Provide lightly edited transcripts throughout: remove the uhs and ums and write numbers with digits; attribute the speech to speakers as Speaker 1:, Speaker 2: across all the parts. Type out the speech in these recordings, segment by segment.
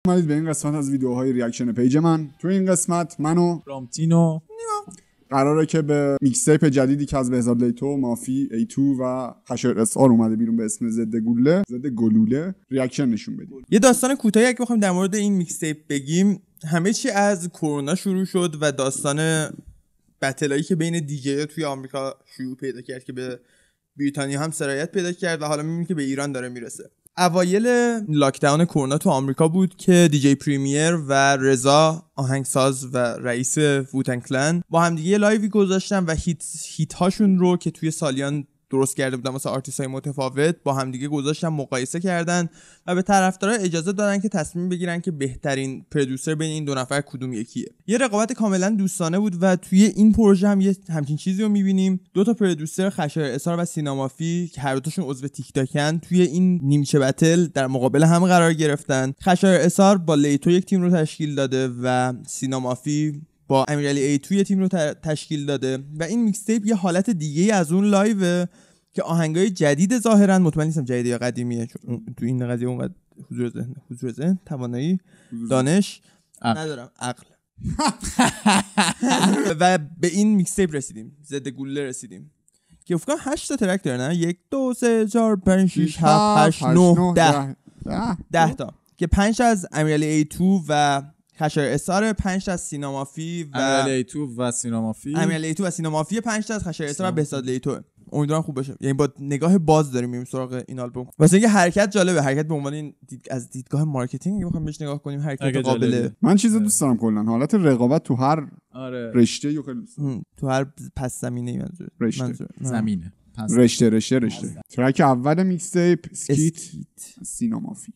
Speaker 1: اومدید به این قسمت از ویدیوهای ریاکشن پیج من. تو این قسمت من و
Speaker 2: رامتینو
Speaker 1: قراره که به میکستیپ جدیدی که از بهزاد لیتو، مافی، A2 و خشایار اسعار اومده بیرون به اسم ضد گلوله ریاکشن نشون بدیم.
Speaker 3: یه داستان کوتاهی اگه بخوایم در مورد این میکستیپ بگیم، همه چی از کرونا شروع شد و داستان بتلایی که بین دیجی‌ها توی آمریکا شروع پیدا کرد که به بریتانیا هم سرایت پیدا کرد و حالا می‌بینیم که به ایران داره میرسه. اوایل لاکداون کرونا تو آمریکا بود که دیجی پریمیر و رضا آهنگساز و رئیس ووتن کلن با هم دیگه لایوی گذاشتن و هیت هاشون رو که توی سالیان درست کرده بودن واسه آرتیست‌های متفاوت با هم دیگه گذاشتن، مقایسه کردن و به طرفدارا اجازه دادن که تصمیم بگیرن که بهترین پرودوسر بین این دو نفر کدوم یکیه. یه رقابت کاملا دوستانه بود و توی این پروژه هم یه همچین چیزی رو می‌بینیم. دو تا پرودوسر خشایار اسعار و سینامافی که هر دوتاشون عضو تیک تاکن توی این نیمچه بتل در مقابل هم قرار گرفتن. خشایار اسعار با لیتو یک تیم رو تشکیل داده و سینامافی با امیرعلی A2 یه تیم رو تشکیل داده و این میکستیپ یه حالت دیگه از اون لایو که آهنگای جدید ظاهرا، مطمئن نیستم جدید یا قدیمیه چون تو این قضیه اونقدر حضور ذهن توانایی دانش ندارم، عقل و به این میکستیپ رسیدیم، ضد گلوله رسیدیم که فکر کنم 8 تا ترک داره، نه 1 2 3 4 5 6 7 8 9 10 تا که 5 از امیرعلی A2 و خشایار اسعار، 5 تا از سینامافی و
Speaker 2: امیرعلی A2 و سینامافی،
Speaker 3: امیرعلی A2 و سینامافی، 5 تا از خشایار اسعار و بهزاد لیتو. امیدوارم خوب بشه. یعنی با نگاه باز داریم میریم سراغ این آلبوم. واسه اینکه حرکت جالبه، حرکت به عنوان این از دیدگاه مارکتینگ بخوام بهش نگاه کنیم، حرکت قابله.
Speaker 1: من چیزا دوست دارم کلا حالت رقابت تو هر رشته یا خیلی
Speaker 3: تو هر پس زمینه‌ای منظور
Speaker 2: زمینه
Speaker 1: رشته ترک اول میکستیپ اسکیت سینامافی.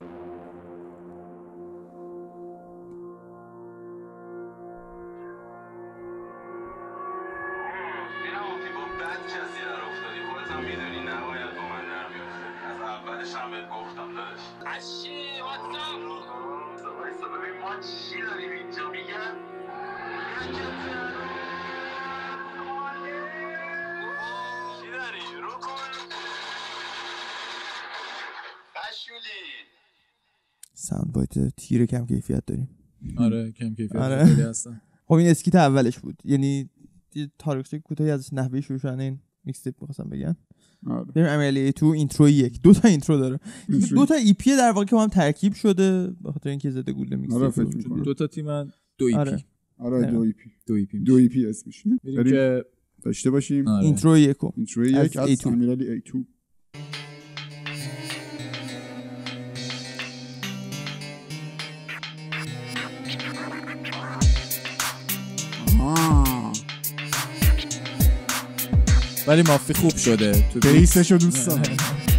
Speaker 3: ساوند بایت تیر کم کیفیت داریم.
Speaker 2: آره کم کیفیت خیلی هستن.
Speaker 3: خب این اسکیت اولش بود، یعنی تاریخچه کوتاهی از نحوه شروع شدن این میکستیپ می‌خواستم بگم. بریم امیرعلی تو اینترو یک، دو تا اینترو داره، دو تا ای پی در واقع که با هم ترکیب شده به خاطر اینکه ضد گلوله میکستیپ
Speaker 2: دو تا تیمن، دو ای پی.
Speaker 1: آره دو ای پی اسمش.
Speaker 2: بریم که
Speaker 1: داشته باشیم
Speaker 3: اینترو یک
Speaker 1: از امیرعلی A2.
Speaker 2: ولی مافی خوب شده تو
Speaker 1: بیسشو دوست دارم.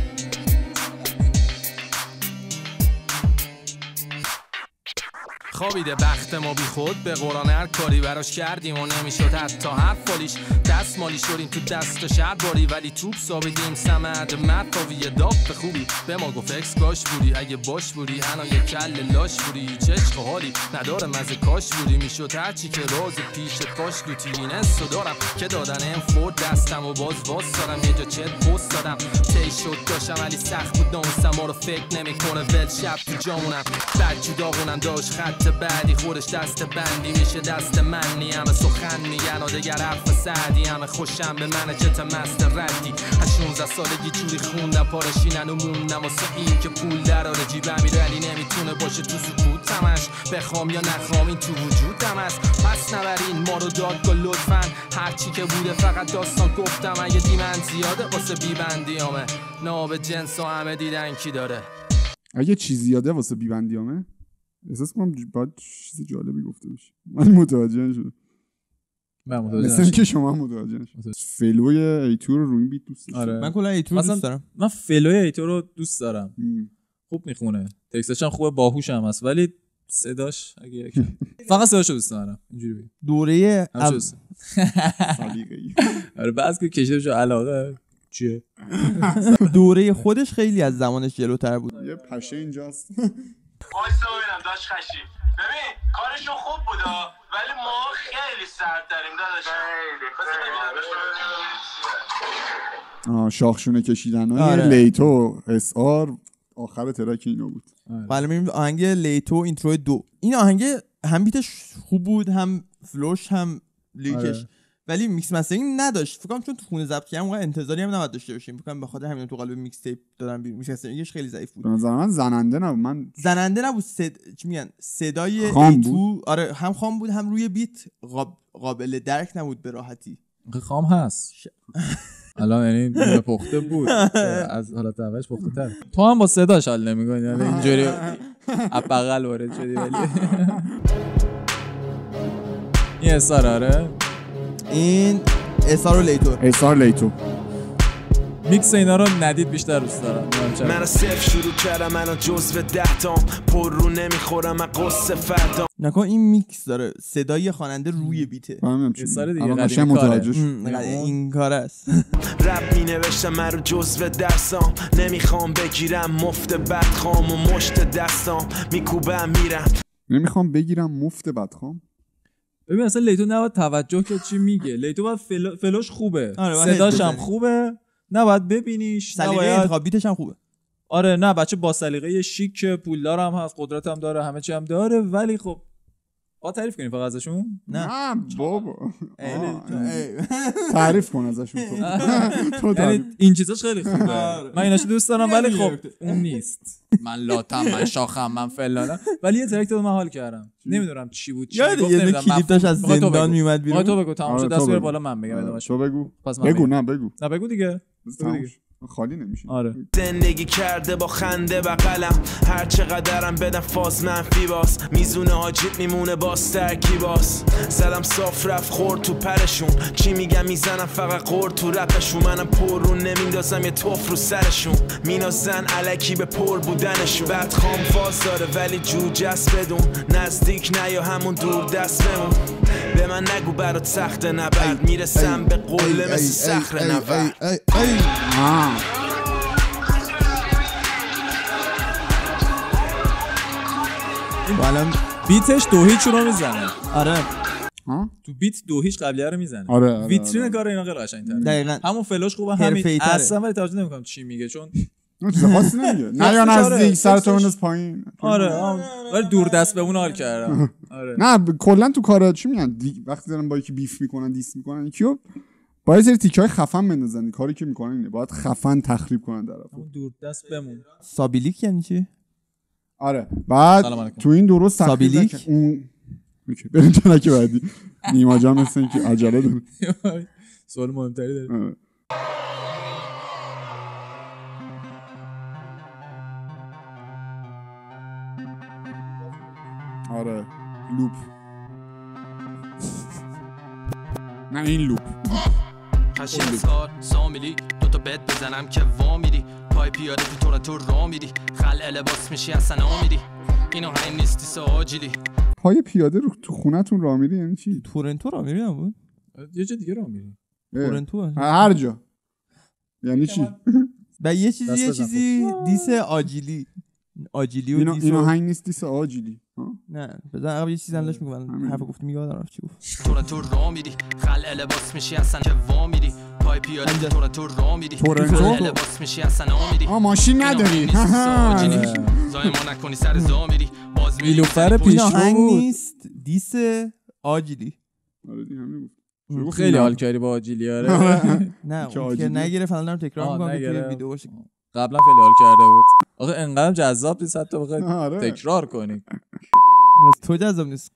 Speaker 4: خوابیده بخت ما بی خود به قرآن هر کاری براش کردیم و نمیشد حتی حرف فالیش دست مالی شدیم تو دست و شهر باری ولی توپ سابیدیم سمد مرفاوی داف خوبی به ما گفت اکس کاش بودی اگه باش بودی هنا یه کل لاش بودی چه عشق حالی نداره مزه کاش بودی میشد هرچی که راز پیشت کاش لوتی این حسو دارم که دادن ام فورد دستم و باز دارم یه جا چت پست دادم تی شد داشتم ولی سخت بود ناموسم ما رو فکر نمیکنه ول شب تو جامونم بعد جداغونم داشت خط بعدی خودش دست بندی میشه دست من نیم سخن میگن و دگر حرف سعدی همه خوشم به من چت مست ردی از 16 سالگی جوری خوندم پارشینن و موندم واسه این که پول دراره جیب امیرعلی نمیتونه باشه تو سکوتمش بخوام یا نخوام این تو وجودم است پس نبرین ما رو داد گل لطفا هرچی که بوده فقط داستان گفتم اگه دیمن زیاده واسه بیبندیامه ناب جنس و همه دیدن کی داره
Speaker 1: اگه چیز زیاده واسه بیبندیامه احساس کنم باید چیز جالبی گفته باشی. من متوجه نشدم. مثلا که شما متوجه نشدید. فلوی A2 رو روی بیت دوست دارم.
Speaker 3: آره. من کلا A2 رو دوست دارم.
Speaker 2: من فلوی A2 رو دوست دارم. خوب میخونه. تکستش هم خوبه، باهوش هم هست ولی صداش اگه فقط صداشو دوست دارم. اینجوری بگم.
Speaker 3: دوره
Speaker 1: سلیقه‌ای.
Speaker 2: آره بعضی که کشیده جو علاقه چیه؟
Speaker 3: دوره خودش خیلی از زمانش جلوتر بود.
Speaker 1: یه پشه اینجاست.
Speaker 5: وایسا ببینم داش خشی. ببین کارشون خوب بودا ولی ما خیلی سرد داریم داداش.
Speaker 1: شاخشونه کشیدن های لیتو اسعار آخر ترک اینو بود.
Speaker 3: حالا میریم آهنگ لیتو اینترو 2. این آهنگ هم بیتش خوب بود، هم فلوش، هم لیکش، ولی میکس مسترینگ نداشت. فکر کنم چون تو خونه ضبط کردم اونقدر انتظاری هم نباید داشته باشیم. فکر کنم بخاطر همین تو قالب میکس تیپ دادن بیرون. میکس مسترینگش خیلی ضعیف بود.
Speaker 1: به نظر من زننده نبود.
Speaker 3: زننده نبود. چی میگن صدای ایتو آره هم خام بود، هم روی بیت قابل درک نبود به راحتی.
Speaker 2: خام هست الان، یعنی نیمه پخته بود از حالت اولش پخته تر. تو هم با صداش حال نمی‌کنی، یعنی اینجوری بغل وارد شدی. ولی این اثار آره، این
Speaker 3: اثار
Speaker 1: لیتو
Speaker 2: میکس اینا رو ندید بیشتر دوست دارم.
Speaker 6: من صفر شروع کردم، من جزو 10 تام پر رو نمیخورم من قصه فردا.
Speaker 3: نکن این میکس داره صدای خواننده روی بیته.
Speaker 2: اثار دیگه قدیمی کاره.
Speaker 3: این کار است.
Speaker 6: رپ می نوشتم من رو جزو درسام، نمیخوام بگیرم مفت بدخام و مشت دستام میکوبم میرم.
Speaker 1: نمیخوام بگیرم مفت بدخام.
Speaker 2: ببین اصلا لیتو نباید توجه که چی میگه. لیتو باید فلوش خوبه، صداش هم خوبه، نباید ببینیش،
Speaker 3: سلیقه انتخاب بیتش هم خوبه.
Speaker 2: آره نه بچه با سلیقه شیک، پولدار هم هست، قدرت هم داره، همه چی هم داره، ولی خب با تعریف کنیم فقط ازشون.
Speaker 1: نه بابا تعریف کن ازشون تو.
Speaker 2: یعنی این چیزاش خیلی خوبه، من ایناشو دوست دارم، ولی خب اون نیست. من لاتم، من شاخم، من فلانم، ولی یه ترک من حال کردم، نمیدونم چی بود، چی گفت، نمیدونم.
Speaker 3: کلیپ داشت از زندان میومد بیرون.
Speaker 2: تو بگو تمام شد، دست بیار بالا من بگم ادامهش.
Speaker 1: تو بگو. نه بگو
Speaker 2: دیگه.
Speaker 1: خالی نمیشه.
Speaker 2: آره.
Speaker 6: زندگی کرده با خنده بغلم، هر چقدرم بدم فاز منفی باز، میزونه حاجیت میمونه باز ترکی باز. زدم صاف رفت خورد تو پرشون، چی میگم میزنم فقط قرد تو رپشون. منم پر رو نمیندازم یه توف رو سرشون، مینازن علکی به پر بودنشون. بعد خام فاز داره ولی جوجست بدون، نزدیک نه یا همون دور دست بمون. به من نگو برات سخت نبرد، میرسم به قله مثل صخر نبرد.
Speaker 2: الان بیتش 2-0 رو میزنه.
Speaker 3: آره
Speaker 2: تو بیت 2-0 قبلیه رو میزنه.
Speaker 1: آره.
Speaker 2: ویترین کار اینا خیلی قشنگ‌تره.
Speaker 3: دقیقاً
Speaker 2: همون فلوش خوبه، همین اصلا ولی توجه نمی‌کنم چی میگه، چون
Speaker 1: چیز خاصی نمیگه. نه یا نزدیک سرتو بنداز پایین.
Speaker 2: آره ولی دور دست به اون حال کردم. آره
Speaker 1: نه کلا تو کارا چی میگن وقتی دارن با یکی بیف میکنن، دیس میکنن، یکیو با یه سری تیکای خفن بندازن. کاری که میکنن اینه، باید خفن تخریب کنن طرفو.
Speaker 2: اون دور دست بمون.
Speaker 3: سابیلیک یعنی چی؟
Speaker 1: آره بعد تو این درست
Speaker 3: سابیلیک
Speaker 1: اون اوکی بریم که بعدی. نیما جان مثل اینکه عجله داره.
Speaker 2: سوال مهمتری داره.
Speaker 1: آره لوپ. نه این لوپ.
Speaker 4: خشیم سار سامیلی دوتا بد بزنم که وا میری، پای پیاده تو تورنتو را میری، خلع لباس میشی اصلا آمیری، اینو هایی نیستی ساجیلی.
Speaker 1: پای پیاده رو تو خونتون را میری یعنی چی؟
Speaker 3: تورنتو را میری نبود؟
Speaker 2: یه جا دیگه را میری.
Speaker 3: تورنتو
Speaker 1: هر جا یعنی چی؟
Speaker 3: با یه چیزی دیس آجیلی و دیس.
Speaker 1: اینو هنگ نیست دیس آجیلی.
Speaker 3: نه بذار عقب یه چیزی هم داشت میگم، حرف گفتی میگم آدم چی گفت.
Speaker 4: تورنتو را میری، خلع لباس میشی اصلا که وا میری، پای پیاده تورنتو را میری،
Speaker 1: خلع
Speaker 4: لباس میشی اصلا آمیری.
Speaker 1: ماشین نداری.
Speaker 4: زای ما نکنی سر زا میری، باز میری
Speaker 2: نیلوفر پیش
Speaker 3: هنگ نیست دیس آجیلی.
Speaker 1: آره دیگه همین
Speaker 2: گفت. خیلی حال کردی با آجیلی. آره
Speaker 3: نه که نگیره فلان دارم تکرار میکنم که ویدیو باشه.
Speaker 2: قبلا خیلی حال کرده بود. آخه انقدر جذاب نیست حتی بخوای تکرار کنی.
Speaker 3: تو جذاب نیست.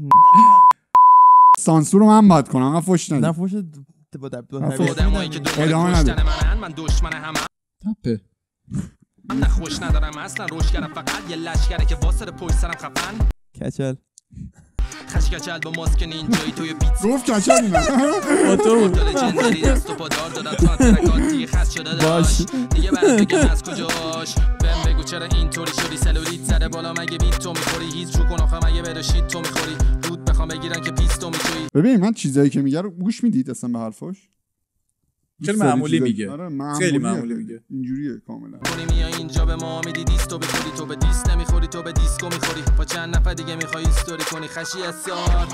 Speaker 1: سانسور رو من باید کنم. انقدر فوش ندید.
Speaker 3: نه فوش با
Speaker 4: آدمایی که دشمن من دشمن همه.
Speaker 2: تپه
Speaker 4: من خوش ندارم اصلا، روش کردم فقط یه لشکره که واسه پشت سرم خفن.
Speaker 3: کچل
Speaker 4: خش کچل با ماسک نینجایی توی بیت
Speaker 1: گفت کچل اینا
Speaker 2: با تو
Speaker 4: لژندری دست و پادار دادن تو ترکات دیگه خست شده داشت دیگه برات بگم از کجاش. بهم بگو چرا اینطوری شدی، سلولیت سر بالا مگه بیت تو میخوری، هیچ رو کن آخه مگه بداشید تو میخوری، رود بخوام بگیرن که پیستو میتویی.
Speaker 1: ببین من چیزایی که میگه رو گوش میدید اصلا به حرفاش؟
Speaker 2: خیلی معمولی میگه.
Speaker 1: خیلی معمولی میگه. اینجوریه کاملا.
Speaker 4: کنی میای اینجا به ما میدی دیستو بخوری، تو به دیست نمیخوری، تو به دیسکو میخوری، با چند نفر دیگه میخوای استوری کنی. خشی اسار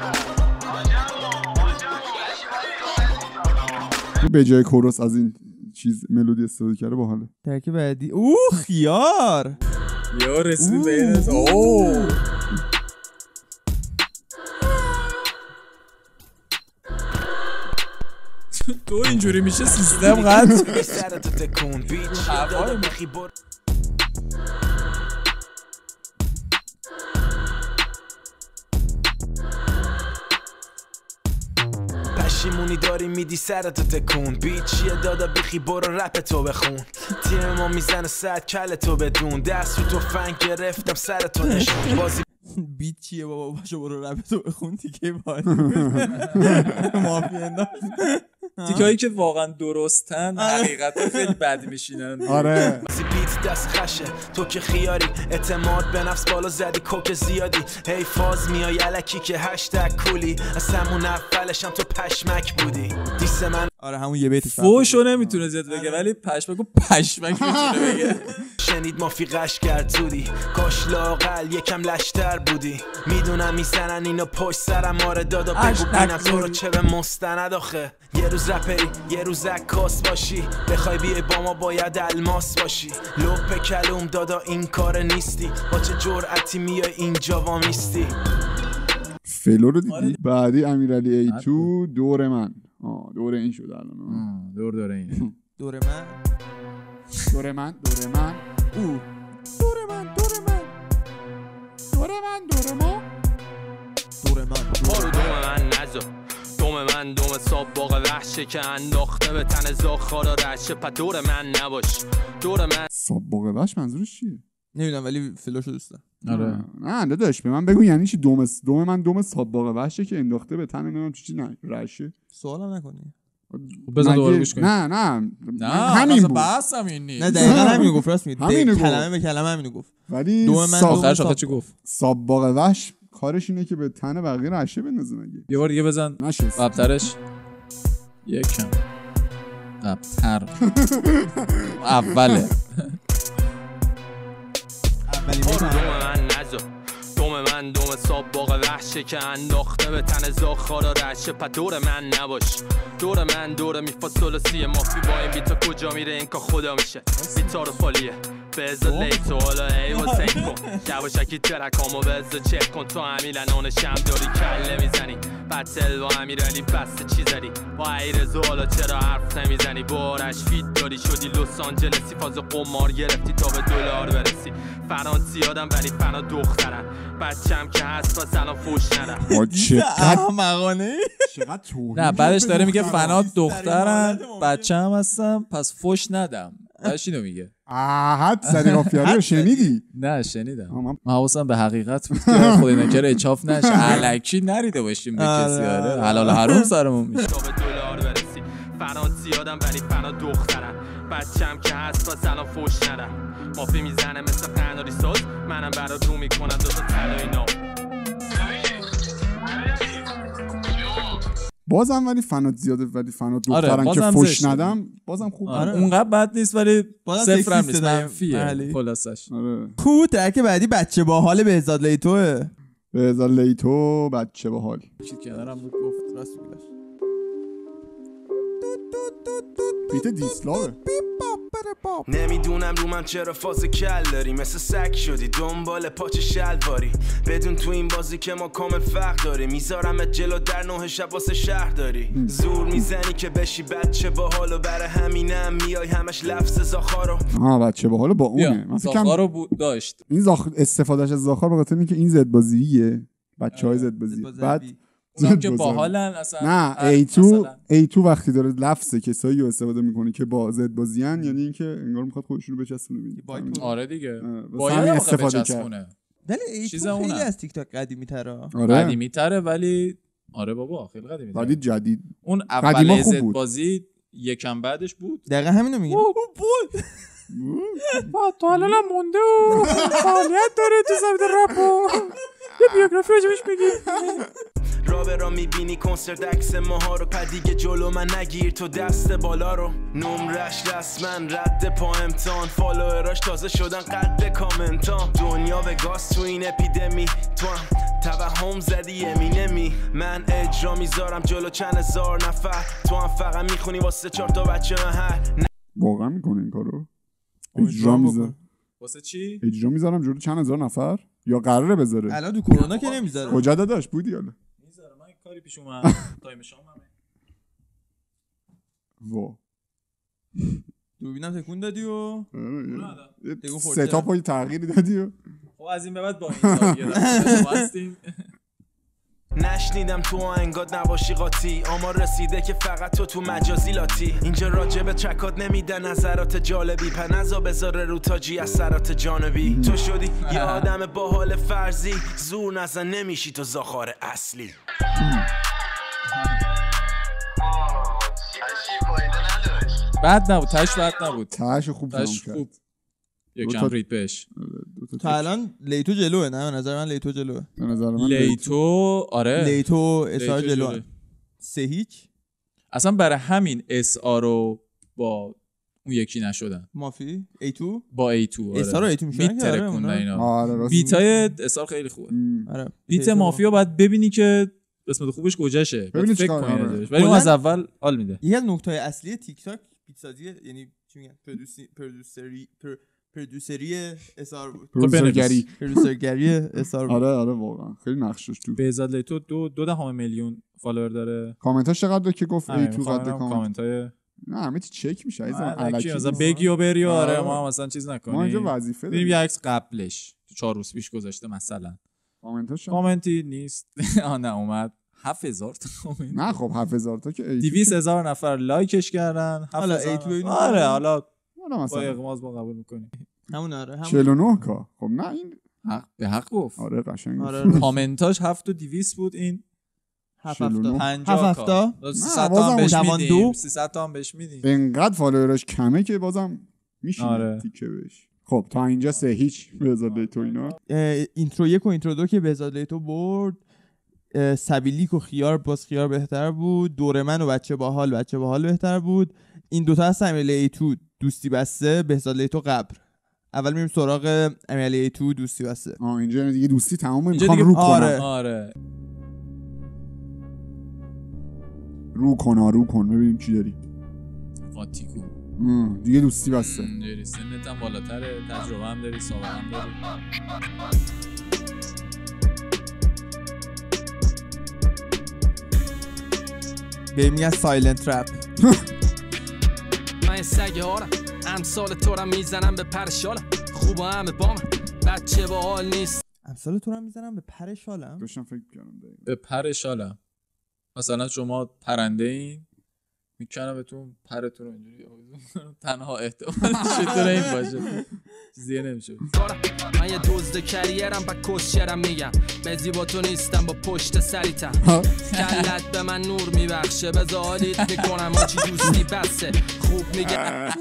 Speaker 1: به جای کوروس از این چیز ملودی استفاده کرده باحاله.
Speaker 3: ترک بعدی خیار
Speaker 2: رسیدیم به این. تو اینجوری میشه سیستم قطع.
Speaker 6: پشیمونی داری میدی سرتو تکون بیچیه دادا بیخی برو رپ تو بخون تیم ما میزنه صد کل تو بدون دست رو تو فنگ گرفتم سرتو نشون بازی
Speaker 3: بیچیه بابا باشو برو رپ تو بخون تیکه باری مافی انداز
Speaker 2: تیکایی که واقعا درستن حقیقتا خیلی بد میشینن.
Speaker 1: آره
Speaker 6: بیت دست خشه تو که خیاری اعتماد به نفس بالا زدی کوک زیادی هی فاز میای الکی که هشتگ کولی از همون اولشم تو پشمک بودی دیس من.
Speaker 3: آره همون یه بیتش
Speaker 2: فوشو نمیتونه زیاد بگه ولی پشمکو پشمک میتونه بگه.
Speaker 6: شنید مافی قش کرد زودی کاش لاقل یکم لشتر بودی میدونم میزنن اینو پشت سرم آره دادا بگو بینم تو رو چه به مستند آخه یه روز رپری یه روز عکاس باشی بخوای بیای با ما باید الماس باشی لپ کلوم دادا این کار نیستی با چه جرأتی میای اینجا وامیستی.
Speaker 1: فلو رو دیدی؟ بعدی امیرعلی ایتو دور من. دور این شد الان.
Speaker 2: دور اینه.
Speaker 3: دور من
Speaker 1: دور من دور ما
Speaker 4: بارو دوم من نزا دوم من دوم صاب باغ وحشه که انداخته به تن زاخارا رشه پا دور من نباش دور من.
Speaker 1: صاب باغ وحش منظورش چیه؟
Speaker 3: نمیدونم ولی فلوشو دوست دارم.
Speaker 2: آره
Speaker 1: نه داداش به من بگو یعنی چی دوم من دوم صاب باغ وحشه که انداخته به تن نمیدونم چی رشه.
Speaker 3: سوالم نکنی.
Speaker 2: بذار دوباره گوش کنی.
Speaker 1: نه
Speaker 2: همین بود. بس همین نیست.
Speaker 3: نه دقیقاً همینو گفت راست میگه. کلمه به کلمه همینو گفت.
Speaker 1: ولی
Speaker 3: دوم من
Speaker 2: آخرش چی گفت؟
Speaker 1: صاب باغ وحش کارش اینه که به تن بقیه رشه بندازه مگه.
Speaker 2: یه بار دیگه بزن. قبلترش یکم قبلتر اوله
Speaker 4: دوم من دوم صاب باغ وحشه که انداخته به تن زاخارا رشه پا دور من نباش دور من دور میفاصلسی مافی با این بیتا کجا میره این که خدا میشه بیتا رو فالیه بزا لیتو حالا ای واسه کن یواشکی ترکامو بزا چک کن تو امیلنان شم داری کله میزنی بطل با امیرعلی بسته چی زدی با ایرزو حالا چرا حرف نمیزنی بارش فیت داری شدی لس آنجلسی فاز قمار گرفتی تا به دلار برسی فرانسی آدم ولی فنا دخترم بچم که هست و سلام فوش ندم.
Speaker 1: چقدر
Speaker 3: مغانه
Speaker 2: نه بعدش داره میگه فنا دخترم بچم هستم پس فوش ندم. بعدش اینو میگه
Speaker 1: حد زدی قافیاری رو شنیدی؟
Speaker 2: نه شنیدم. من حواسم به حقیقت بود که خدای نکره اچاف نشه الکی نریده باشیم به کسی. آره حلال حرام سرمون میشه.
Speaker 4: فرانسی آدم ولی فنا دخترم بچم که هست و سلام فوش ندم مافی میزنه مثل قناری ساز منم برا رو میکنم دوتا تلایی نام.
Speaker 1: بازم ولی فنات زیاده ولی فنات دخترن که فوش ندم بازم خوب.
Speaker 2: اونقدر بد نیست ولی صفر هم نیست منفیه خلاصش.
Speaker 3: کو ترک بعدی بچه باحال بهزاد لیتوه.
Speaker 1: بهزاد لیتو بچه باحال
Speaker 2: چی کنارم بود گفت
Speaker 3: راست میگه.
Speaker 1: بیت دیسلاوه.
Speaker 6: نمیدونم رو من چرا فاز کل داری مثل سگ شدی دنبال پاچه شلواری بدون تو این بازی که ما کامل فرق داری میذارمت جلو در 9 شب واسه شهر داری زور میزنی که بشی بچه باحالو برای همینم میای همش لفظ زاخارو.
Speaker 1: بچه باحالو با اونه من فکرم
Speaker 2: زاخارو داشت
Speaker 1: این استفادهش از زاخار به خاطر اینکه این زد بازیه بچهای زد بازی بعد
Speaker 2: اونم که باحالن اصلا.
Speaker 1: نه A2 وقتی داره لفظ کسایی رو استفاده میکنه که با زد بازیان یعنی اینکه انگار میخواد خودشون رو بچسبونه ببین.
Speaker 2: آره دیگه باید استفاده کنه.
Speaker 3: ولی A2 خیلی از تیک تاک قدیمی تره.
Speaker 2: قدیمی تره ولی آره بابا خیلی قدیمی تره.
Speaker 1: ولی جدید
Speaker 2: اون اول زد بازی یکم بعدش بود.
Speaker 3: دقیقاً همینو میگم.
Speaker 2: با تو الان مونده و فعالیت داره تو زمین رپ یه بیوگرافی راجبش میگی.
Speaker 6: را میبینی کنسرت عکس ماها رو پدیگه جلو من نگیر تو دست بالا رو نمرش رسما رد پا امتحان فالووراش تازه شدن قد کامنتان دنیا به گاز تو این اپیدمی تو هم توهم زدی امینمی من اجرا میذارم جلو چند هزار نفر تو هم فقط میخونی واسه 4 تا بچه محل.
Speaker 1: واقعا میکنه این کارو؟ اجرا میذاره
Speaker 2: واسه چی؟
Speaker 1: اجرا میذارم جلوی چند هزار نفر یا قراره بذاره؟
Speaker 3: الان تو کرونا که نمیذاره.
Speaker 1: کجا داداش بودی حالا؟
Speaker 2: میذاره. من کاری پیش اومد تایم شامم.
Speaker 1: وا
Speaker 3: دوربینم تکون دادی و
Speaker 1: 3 تا پای تغییری دادی و
Speaker 2: خب از این به بعد با این زاویه شما هستیم.
Speaker 6: نشنیدم تو آهنگات نباشی قاطی، آمار رسیده که فقط تو مجازی لاتی. اینجا راجع به ترکات نمیده نظرات جالبی، پنزا بذاره رو تاجی اثرات جانبی. تو شدی یه آدم با حال فرضی، زور نزن نمیشی تو زاخار اصلی.
Speaker 2: بد نبود، تاش بد نبود،
Speaker 1: تاش خوب
Speaker 2: خوب یکم رید بهش.
Speaker 3: تا الان لیتو جلوه، نه به نظر من لیتو جلوه.
Speaker 1: به نظر من
Speaker 2: لیتو آره
Speaker 3: لیتو اسار جلوه 3-0.
Speaker 2: اصلا برای همین اسار رو با اون یکی نشدن.
Speaker 3: مافی ایتو
Speaker 2: با ایتو آره
Speaker 3: اسار ایتو میشن که
Speaker 2: اینا. بیتای اسار خیلی خوبه. آره بیت مافیا باید ببینی که قسمت خوبش کجاشه، فکر کنی ولی اون از اول حال میده.
Speaker 3: یه نکته اصلی تیک تاک بیت سازی، یعنی چی میگن پرودوسری اسار بود. پرودوسرگری اسار بود.
Speaker 1: آره واقعا خیلی نقشش تو.
Speaker 2: بهزاد لیتو 2.2 میلیون فالوور داره.
Speaker 1: کامنتاش چقدر که گفت ای تو قد
Speaker 2: کامنتای
Speaker 1: نه همه چی چک میشه عزیزم.
Speaker 2: الکی مثلا بگی و بری آره ما هم مثلا چیز نکنیم.
Speaker 1: ما اینجا وظیفه
Speaker 2: داریم. یه عکس قبلش 4 روز پیش گذاشته مثلا کامنتی نیست. نه اومد 7000 تا کامنت.
Speaker 1: نه خب 7000 تا که
Speaker 2: 200,000 نفر لایکش کردن.
Speaker 3: حالا ایتو
Speaker 2: آره حالا
Speaker 1: مثلا
Speaker 2: با اغماض ما قبول میکنیم.
Speaker 3: همون آره
Speaker 1: 49 کا. خب نه این
Speaker 2: حق به حق گفت.
Speaker 1: آره قشنگ.
Speaker 2: آره کامنتاش 7200 بود، این
Speaker 3: 750
Speaker 2: تا 300 تا هم بهش میدیم. 300 تا هم بهش میدیم.
Speaker 1: اینقدر فالوورش کمه که بازم میشینه
Speaker 2: آره.
Speaker 1: تیکه بهش. خب تا اینجا 3-0 بهزاد لیتو اینا.
Speaker 3: اینترو 1 و اینترو 2 که بهزاد لیتو برد، سبیلیک و خیار باز خیار بهتر بود، دورمن و بچه باحال بهتر بود. این دوتا از امیرعلی ایتو دوستی بسته، بهزاد لیتو قبر. اول میریم سراغ امیرعلی ایتو دوستی بسته.
Speaker 1: اینجا دیگه دوستی تمومه، میخوام رو کنم.
Speaker 2: آره
Speaker 1: رو کن ببینیم چی داری.
Speaker 2: قاطی کن
Speaker 1: دیگه دوستی بسته.
Speaker 2: سنت هم بالاتره، تجربه هم داری، سابقه هم داری.
Speaker 3: به میگه سایلنت رپ.
Speaker 4: من سگ هارم امثال تو رو میزنم به پر شالم، خوب همه با من بچه با حال نیست.
Speaker 3: امثال تو رو میزنم به پر شالم.
Speaker 1: داشتم فکر می‌کردم
Speaker 2: به پر شالم. مثلا شما پرنده این میکنم بهتون پرتون رو اینجوری تنها احتمال چطوره این باشه چیزیه نمیشه.
Speaker 4: من یه دزد کریرم با کسچرم میگم به زیبا تو نیستم با پشت سریتم کلت به من نور میبخشه به زالیت میکنم آچی دوستی بسه خوب میگم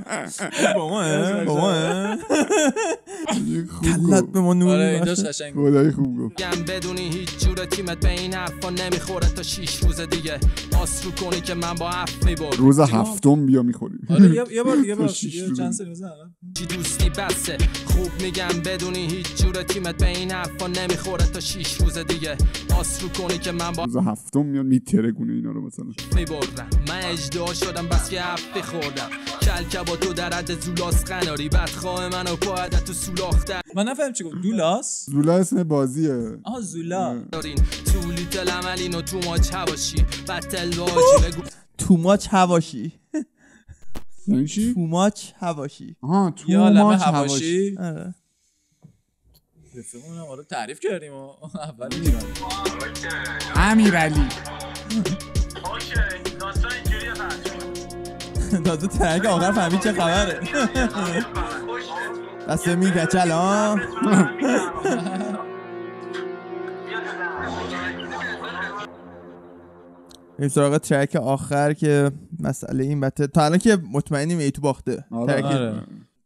Speaker 3: بابا کلت به ما نور
Speaker 2: میبخشه. اینجاش قشنگ
Speaker 1: خدای خوب گفت.
Speaker 4: بدونی هیچ جور تیمت به این حرفا نمیخوره تا 6 روز دیگه آس رو کنی که من با هفت میبرد
Speaker 1: روز هفتم بیا میخوریم.
Speaker 2: آره یه بار دیگه چند سری بزن
Speaker 4: چی دوستی بسه خوب میگم بدونی هیچ جور تیمت به این حرفا نمیخوره تا 6 روز دیگه آس رو کنی که من با
Speaker 1: روز هفتم میاد میترگونه اینا رو مثلا
Speaker 4: میبردم. من اجدها شدم بس که هفته خوردم کلکه با تو در حد زولاس قناری بدخواه منو پاید تو سولاخته.
Speaker 2: من نفهم چی گفت دولاس؟
Speaker 1: زولا اسم بازیه.
Speaker 2: آها زولا
Speaker 4: دارین تولی تلملین و تو ماچ هواشی بطل واجی بگو
Speaker 3: تو ماچ هواشی
Speaker 1: یعنی چی؟
Speaker 3: تو ماچ هواشی.
Speaker 1: آها تو ماچ هواشی.
Speaker 3: آره
Speaker 2: رفیقمون هم تعریف کردیم اول میگم
Speaker 1: امیرعلی
Speaker 5: اوکی داستان اینجوریه
Speaker 3: تازه ترک آخر فهمید چه خبره. دسته میگه چلا این سراغ ترک آخر که مسئله این بته تا الان که مطمئنیم ایتو باخته.
Speaker 2: آره.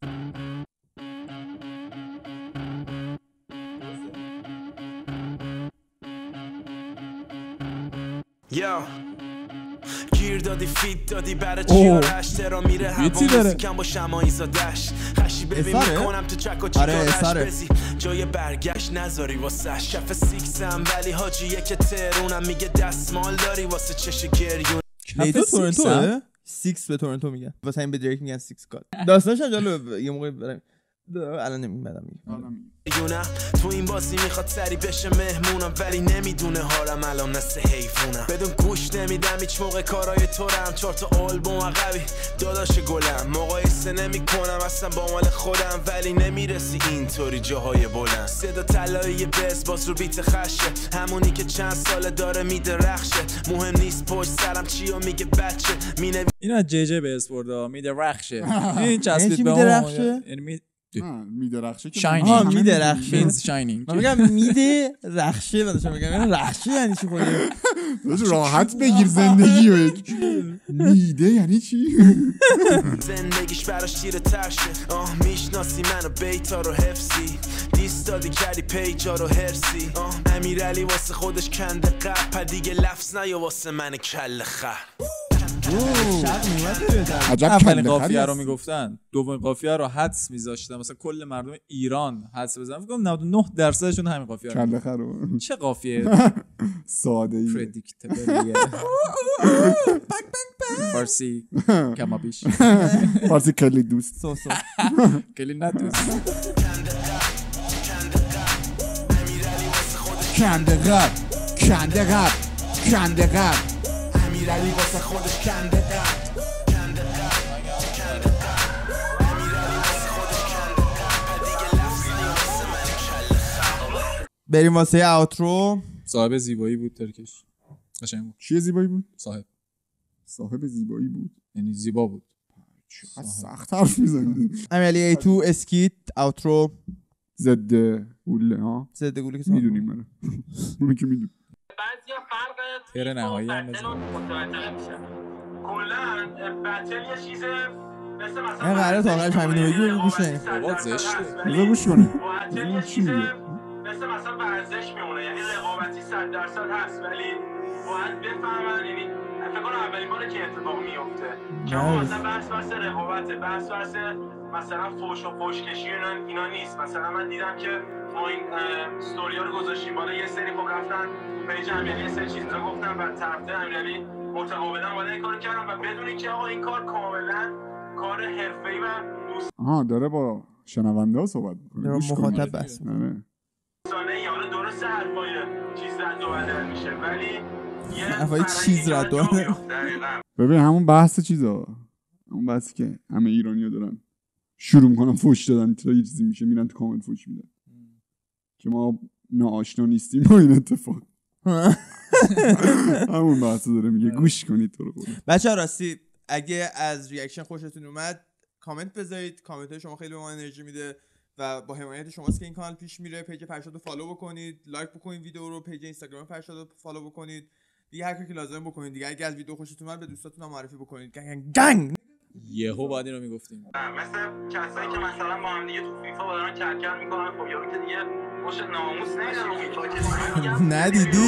Speaker 6: یا گیر دادی فیت دادی برای چی آرش ترا میره هوا موسیکم با شمایی زادش خشی ببین میکنم تو چک و چیکارش بزی جای برگشت نذاری واسه شف سیکسم ولی حاجیه که ترونم میگه دستمال داری واسه چش گریون.
Speaker 3: لیتو تورنتوه 6 به تورنتو میگن، واسه این به دریک میگن 6 گاد. داستانش جالبه، یه موقع برم الان نمیدونم.
Speaker 6: تو این بازی میخواد سری بشه مهمونم، ولی نمیدونه حالم الان مثل حیفونم. بدون گوش نمیدم هیچ موقع کارای تورم، 4 تا آلبوم عقبی داداش گلم. مقایسه نمی کنم اصلا با مال خودم، ولی نمیرسی اینطوری جاهای بلند. صدا طلایی بس باز رو بیت خشه، همونی که چند ساله داره میدرخشه. مهم نیست پشت سرم چیو میگه بچه مینه.
Speaker 2: اینا جی به اسپوردا میدرخشه. این چسبید به اون، یعنی
Speaker 1: میدرخشه که
Speaker 2: شاینینگ.
Speaker 3: میدرخشه
Speaker 2: means shining.
Speaker 3: من میگم میده رخشه، بعدش میگم رخشه یعنی چی؟ خودت
Speaker 1: راحت بگیر زندگی رو. میده یعنی چی؟
Speaker 6: زندگیش براش تیره ترشه. میشناسی منو بیتا رو حفظی، دیستادی کردی پیجا رو هرسی. امیرعلی واسه خودش کنده قپ، دیگه لفظ نیا واسه من کل خر.
Speaker 2: اولین قافیه رو میگفتن، دومین قافیه رو حدس میذاشتن، مثلا کل مردم ایران حدس بزنن، فکر کنم 99% همین قافیه رو.
Speaker 1: کله خرو
Speaker 2: چه قافیه
Speaker 1: ساده ای
Speaker 2: پردیکتبلیه. فارسی کمابیش،
Speaker 1: فارسی کلی دوست
Speaker 3: سوسو
Speaker 2: کلی ندوست.
Speaker 1: کنده غر کنده غر کنده غر
Speaker 6: امیرعلی واسه خودش کنده قد.
Speaker 3: بریم واسه اوترو.
Speaker 2: صاحب زیبایی بود ترکش، قشنگ بود.
Speaker 1: چیه زیبایی بود؟
Speaker 2: صاحب
Speaker 1: زیبایی بود،
Speaker 2: یعنی زیبا بود.
Speaker 1: چقدر سخت حرف میزنی.
Speaker 3: امیرعلی A2 اسکیت اوترو
Speaker 1: ضد گوله ها،
Speaker 3: ضد گوله که
Speaker 1: میدونیم منو اونو که میدونیم.
Speaker 5: بعضیا فرق
Speaker 2: تیر نهایی هم
Speaker 5: بتل رو متوجه نمیشن. کلا بتل یه چیز مثل مثلا
Speaker 3: این قراره تا آخرش همینو بگی و گوش نیم.
Speaker 2: بابا زشته.
Speaker 1: بذار گوش کنه.
Speaker 5: بتل یه چیز مثل مثلا ورزش میمونه، یعنی رقابتی 100% هست، ولی باید بفهمن. یعنی فکر کنم اولین باره که اتفاق میفته که مثلا بحث رقابته، بحث مثلا فوش و فوشکشی اینا نیست. مثلا من دیدم که ما این استوریا رو گذاشتیم بالا، یه سری خب رفتن پیج امیرعلی یه سری چیزا گفتن و طرفدار امیرعلی متقابلا وارد این کارو کردن و بدونی که آقا این کار کاملا کار حرفه‌ای و دوستانه
Speaker 1: داره با شنونده ها صحبت میکنه،
Speaker 3: مخاطب بس.
Speaker 5: یعنی درسته حرفای چیز رد و بدل میشه، ولی یه
Speaker 3: حرفای چیز رد و بدل.
Speaker 1: ببین همون بحث چیزا، همون بحثی که همه ایرانی‌ها دارن شروع میکنن فوش دادن، تا یه چیزی میشه میرن تو کامنت فوش میدن که ما ناآشنا نیستیم با این اتفاق. همون بحث داره میگه گوش کنید تو رو خدا.
Speaker 3: بچه‌ها راستی اگه از ریاکشن خوشتون اومد کامنت بذارید، کامنت های شما خیلی به ما انرژی میده و با حمایت شماست که این کانال پیش میره. پیج فرشاد رو فالو بکنید، لایک بکنید ویدیو رو، پیج اینستاگرام فرشاد رو فالو بکنید، دیگه هر کاری که لازم بکنید دیگه. اگه از ویدیو خوشتون اومد به دوستاتون هم معرفی بکنید. گنگ
Speaker 2: یهو بعد اینو میگفتیم
Speaker 5: مثل کسایی که مثلا با هم دیگه تو فیفا دارن کرکر میکنن، خب یارو که دیگه خوش ناموس نمیدونم فیفا که
Speaker 3: ندیدی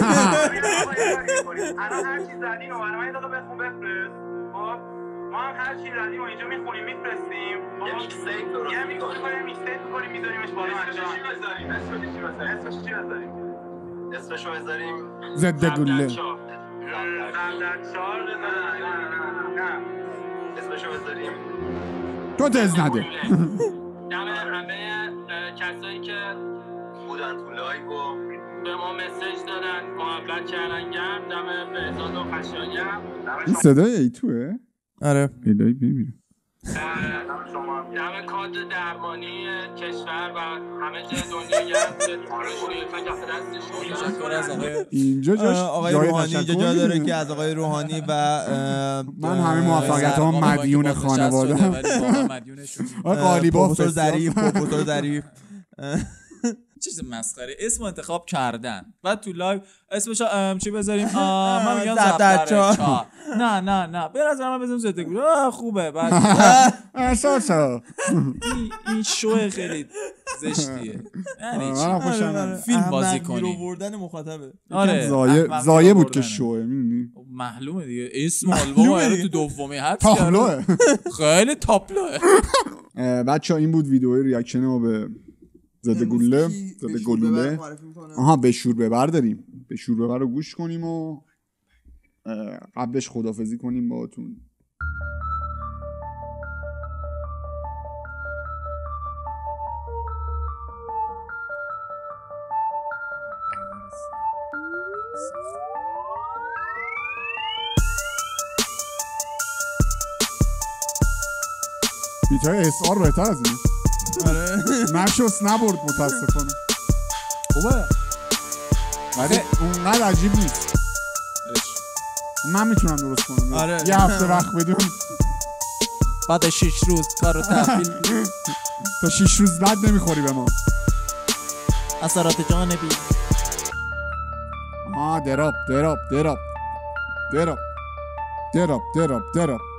Speaker 5: الان هر چیز زدین و برای من داده بخون بفرست. خب ما هم هر چیز زدیم و اینجا میخونیم میفرستیم، یه میکسیپ درست میکنیم، میکسیپ میکنیم میذاریمش بالا. اسمش چی بذاریم؟ اسمش چی بذاریم؟ اسمشو بذاریم
Speaker 1: ضد گوله.
Speaker 5: زردچار نه اسمشو بذاریم
Speaker 1: تو تز نده.
Speaker 5: دم همه کسایی که بودن تو لایو و به ما مسیج دادن، محبت کردن، گرم دم بهزاد و خشایاری.
Speaker 1: این صدای ایتوه؟
Speaker 3: آره
Speaker 1: الهی بمیره.
Speaker 5: دم کادر درمانی کشور و همه جای دنیا گرم
Speaker 1: اینجا جاش
Speaker 3: آقای روحانی اینجا جا داره که از آقای روحانی و
Speaker 1: من همه موفقیت ها مدیون خانواده
Speaker 3: پروفسور ظریف
Speaker 2: چیز مسخره اسم انتخاب کردن و تو لایو اسمش چی بذاریم؟ من میگم زفترچا. نه به نظر من بزنیم زده گوله خوبه. بعد
Speaker 1: اساسا
Speaker 2: این شو خیلی زشتیه، یعنی فیلم بازی کنی
Speaker 3: آوردن مخاطبه.
Speaker 2: آره
Speaker 1: زایه بود که شوه، میدونی
Speaker 2: معلومه دیگه اسم آلبوم رو تو دومی حدس
Speaker 1: تابلوه،
Speaker 2: خیلی تابلوه.
Speaker 1: بچه این بود ویدیوی ریاکشن ما به زده گلوله. آها به شور ببر داریم، به شور ببر رو گوش کنیم و قبلش خدافزی کنیم باهاتون. بیتای اسار بهتر از اینه.
Speaker 3: آره
Speaker 1: نشست نبرد متاسفانه.
Speaker 2: خوبه
Speaker 1: ولی اونقدر عجیب نیست. من میتونم درست کنم.
Speaker 3: آره.
Speaker 1: یه هفته وقت بدیم
Speaker 2: بعد 6 روز کارو تحویل
Speaker 1: تا 6 روز لد نمیخوری به ما.
Speaker 2: اثرات جانبی.
Speaker 1: دراب